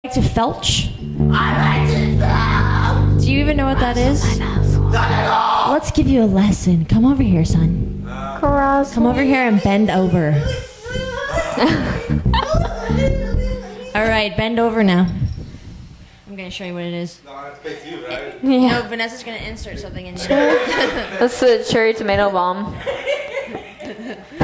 like to felch? I like to felch. Do you even know what that is? Not at all. Let's give you a lesson. Come over here, son. Come over here and bend over. All right, bend over now. I'm gonna show you what it is. No, it's fake you, right? Yeah. No, Vanessa's gonna insert something in you. That's the cherry tomato bomb.